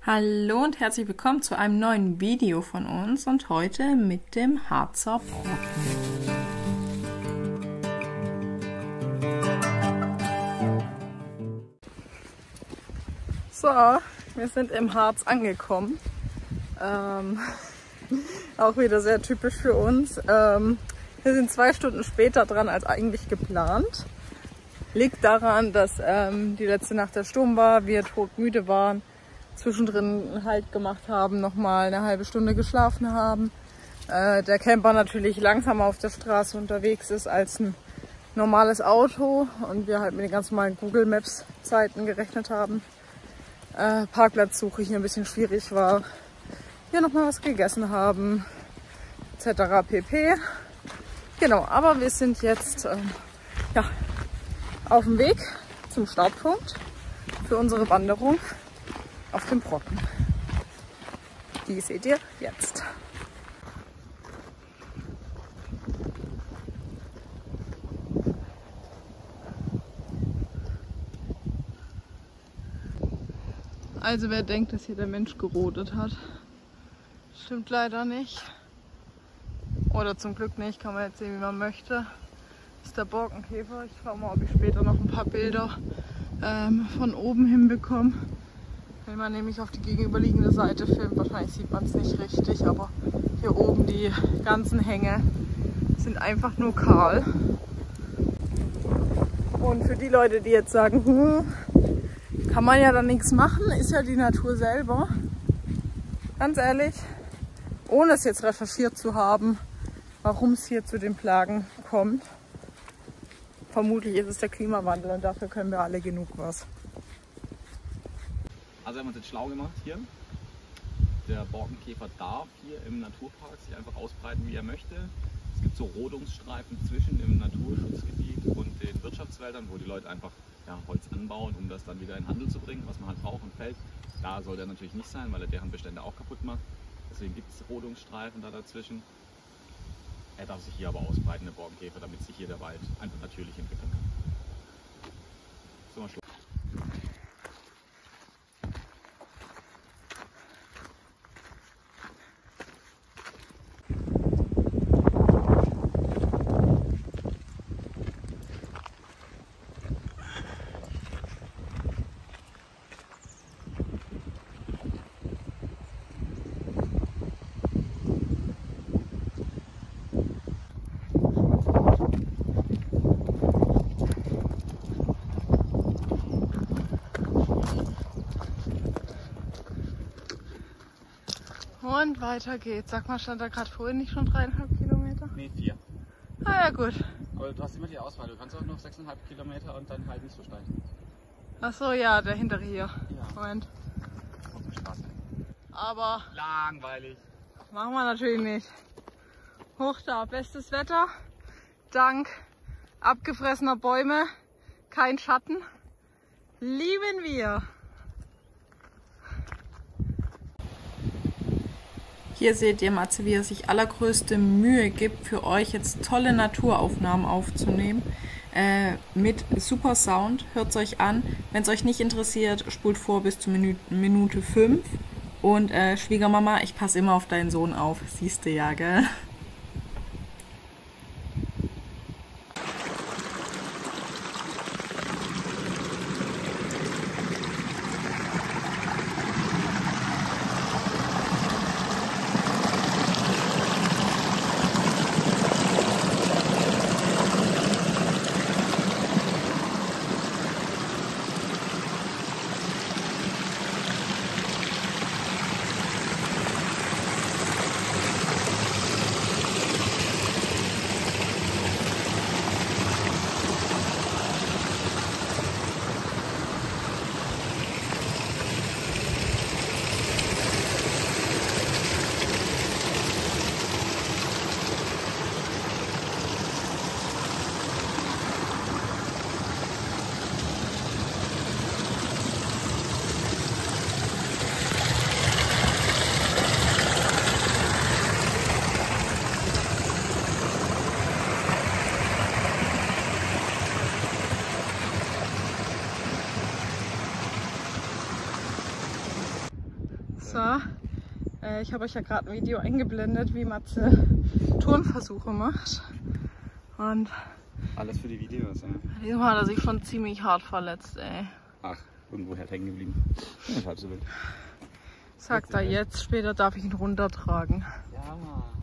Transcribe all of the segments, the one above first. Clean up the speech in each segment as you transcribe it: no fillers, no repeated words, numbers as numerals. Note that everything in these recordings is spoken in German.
Hallo und herzlich willkommen zu einem neuen Video von uns und heute mit dem Harzer Brocken. So, wir sind im Harz angekommen. Auch wieder sehr typisch für uns. Wir sind 2 Stunden später dran als eigentlich geplant. Liegt daran, dass die letzte Nacht der Sturm war, wir todmüde waren, zwischendrin einen Halt gemacht haben, nochmal eine halbe Stunde geschlafen haben. Der Camper natürlich langsamer auf der Straße unterwegs ist als ein normales Auto und wir halt mit den ganz normalen Google Maps Zeiten gerechnet haben. Parkplatzsuche hier ein bisschen schwierig war. Hier nochmal was gegessen haben, etc. pp. Genau, aber wir sind jetzt auf dem Weg zum Startpunkt für unsere Wanderung auf dem Brocken. Die seht ihr jetzt. Also wer denkt, dass hier der Mensch gerodet hat, stimmt leider nicht. Oder zum Glück nicht, kann man jetzt sehen, wie man möchte. Das ist der Borkenkäfer. Ich schaue mal, ob ich später noch ein paar Bilder von oben hinbekomme. Wenn man nämlich auf die gegenüberliegende Seite filmt, wahrscheinlich sieht man es nicht richtig, aber hier oben die ganzen Hänge sind einfach nur kahl. Und für die Leute, die jetzt sagen, kann man ja dann nichts machen, ist ja die Natur selber. Ganz ehrlich, ohne es jetzt recherchiert zu haben, warum es hier zu den Plagen kommt. Vermutlich ist es der Klimawandel und dafür können wir alle genug was. Also haben wir uns jetzt schlau gemacht hier. Der Borkenkäfer darf hier im Naturpark sich einfach ausbreiten, wie er möchte. Es gibt so Rodungsstreifen zwischen dem Naturschutzgebiet und den Wirtschaftswäldern, wo die Leute einfach Holz anbauen, um das dann wieder in Handel zu bringen, was man halt braucht und fällt. Da soll der natürlich nicht sein, weil er deren Bestände auch kaputt macht. Deswegen gibt es Rodungsstreifen da dazwischen. Er darf sich hier aber ausbreiten, der Borkenkäfer, damit sich hier der Wald einfach natürlich entwickeln kann. So, mal Schluss. Und weiter geht's. Sag mal, stand da gerade vorhin nicht schon 3,5 Kilometer? Nee, 4. Ah ja, gut. Aber du hast immer die Auswahl. Du kannst auch noch 6,5 Kilometer und dann halt nicht so steil. Ach so, ja, der hintere hier. Ja. Moment. Auf der Straße. Aber Langweilig. machen wir natürlich nicht. Hoch da, bestes Wetter. Dank abgefressener Bäume, kein Schatten. Lieben wir. Hier seht ihr Matze, wie er sich allergrößte Mühe gibt, für euch jetzt tolle Naturaufnahmen aufzunehmen. Mit super Sound. Hört es euch an. Wenn es euch nicht interessiert, spult vor bis zur Minute 5. Und Schwiegermama, ich passe immer auf deinen Sohn auf. Siehst du ja, gell? So, ich habe euch ja gerade ein Video eingeblendet, wie Matze Turnversuche macht. Und alles für die Videos, ja. diesmal hat er sich schon ziemlich hart verletzt, ey. Ach, irgendwo halt hängen geblieben. Ja, ist halb so wild. Sagt er jetzt, später darf ich ihn runtertragen. Ja.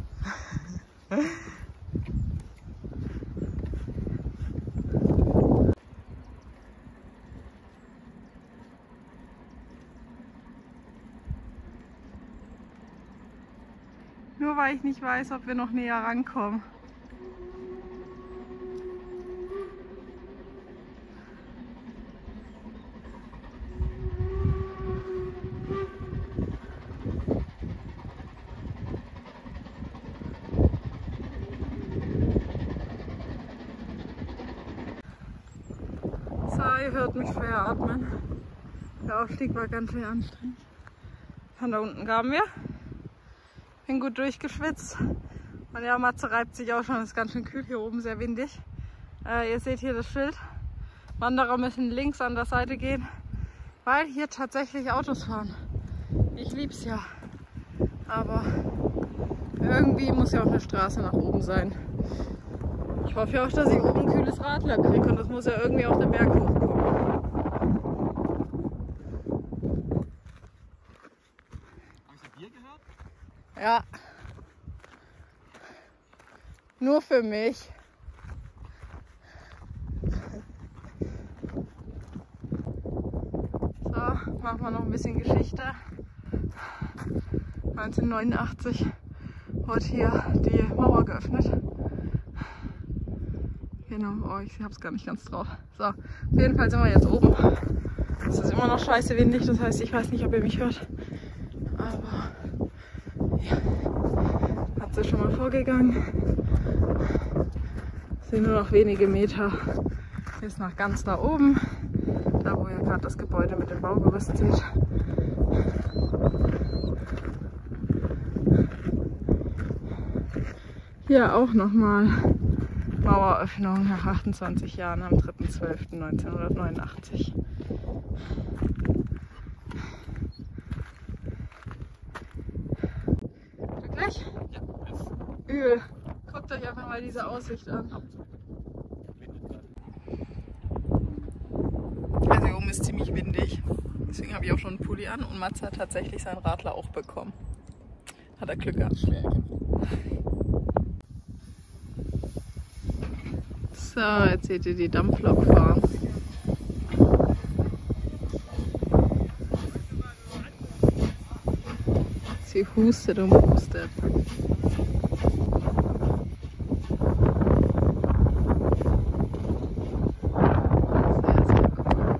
Nur weil ich nicht weiß, ob wir noch näher rankommen. So, ihr hört mich schwer atmen. Der Aufstieg war ganz schön anstrengend. Von da unten kamen wir. Bin gut durchgeschwitzt. Und ja, Matze reibt sich auch schon. Es ist ganz schön kühl hier oben, sehr windig. Ihr seht hier das Schild. Wanderer müssen links an der Seite gehen, weil hier tatsächlich Autos fahren. Ich lieb's ja. Aber irgendwie muss ja auch eine Straße nach oben sein. Ich hoffe ja auch, dass ich oben ein kühles Radler kriege und das muss ja irgendwie auf den Berg hochkommen. Habe ich ein Bier gehört? Ja. Nur für mich. So, machen wir noch ein bisschen Geschichte. 1989 wurde hier die Mauer geöffnet. Genau, oh, ich hab's gar nicht ganz drauf. So, auf jeden Fall sind wir jetzt oben. Es ist immer noch scheiße windig, das heißt, ich weiß nicht, ob ihr mich hört. Aber ja, hat sie schon mal vorgegangen. Es sind nur noch wenige Meter bis nach ganz da oben. Da, wo ihr gerade das Gebäude mit dem Baugerüst seht. Hier auch nochmal Maueröffnung nach 28 Jahren am 3.12.1989. Gleich? Ja, jetzt. Übel. Guckt euch einfach mal diese Aussicht an. Also hier oben ist ziemlich windig. Deswegen habe ich auch schon einen Pulli an und Matze hat tatsächlich seinen Radler auch bekommen. Hat er Glück gehabt. So, jetzt seht ihr die Dampflok fahren. Sie hustet und hustet. Sehr, sehr cool.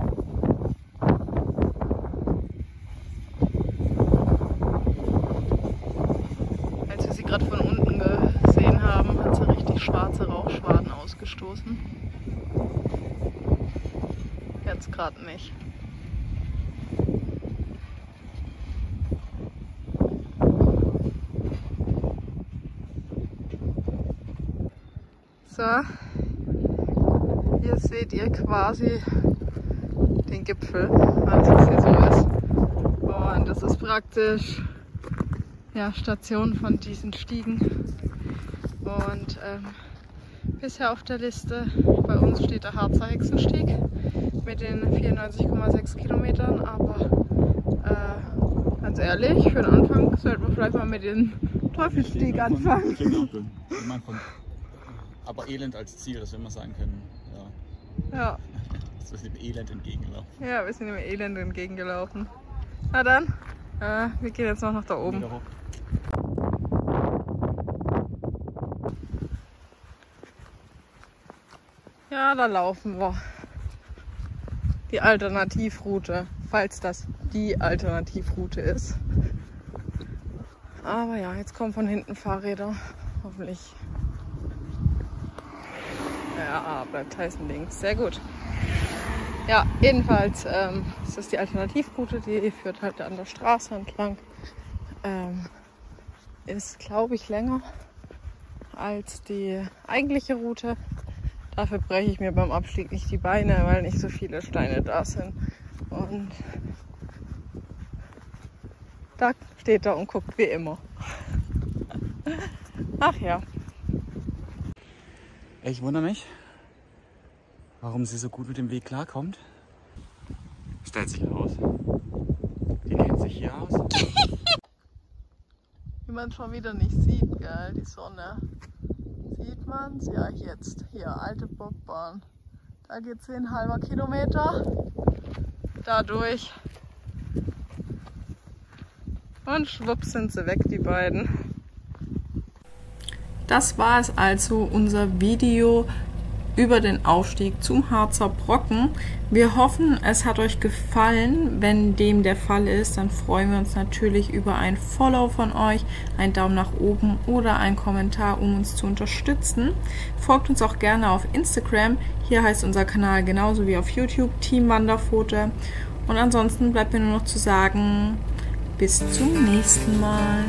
Als wir sie gerade von unten gesehen haben, hat sie richtig schwarze Rauchschwaden ausgestoßen. Jetzt gerade nicht. So, hier seht ihr quasi den Gipfel, als es hier so ist. Und das ist praktisch ja, Station von diesen Stiegen. Und bisher auf der Liste bei uns steht der Harzer Hexenstieg mit den 94,6 Kilometern. Aber ganz ehrlich, für den Anfang sollten wir vielleicht mal mit dem Teufelsstieg anfangen. Aber Elend als Ziel, dass wir immer sagen können, Ja. das ist dem Elend entgegengelaufen. Ja, wir sind dem Elend entgegengelaufen. Na dann, wir gehen jetzt noch nach da oben. Wieder hoch. Ja, da laufen wir. Die Alternativroute, falls das die Alternativroute ist. Aber ja, jetzt kommen von hinten Fahrräder. Hoffentlich. Ja, bleibt heißen links. Sehr gut. Ja, jedenfalls ist das die Alternativroute, die führt halt an der Straße entlang. Ist, glaube ich, länger als die eigentliche Route. Dafür breche ich mir beim Abstieg nicht die Beine, weil nicht so viele Steine da sind. Und Da steht er und guckt wie immer. Ach ja. Ich wundere mich, warum sie so gut mit dem Weg klarkommt. Stellt sich heraus. Die kennt sich hier aus. Wie man schon wieder nicht sieht, gell, die Sonne. Sieht man's? Ja, jetzt. Hier, alte Bobbahn. Da geht's hin, halber Kilometer. Dadurch. Und schwupps sind sie weg, die beiden. Das war es also, unser Video über den Aufstieg zum Harzer Brocken. Wir hoffen, es hat euch gefallen. Wenn dem der Fall ist, dann freuen wir uns natürlich über ein Follow von euch, einen Daumen nach oben oder einen Kommentar, um uns zu unterstützen. Folgt uns auch gerne auf Instagram. Hier heißt unser Kanal genauso wie auf YouTube Team Wanderpfote. Und ansonsten bleibt mir nur noch zu sagen, bis zum nächsten Mal.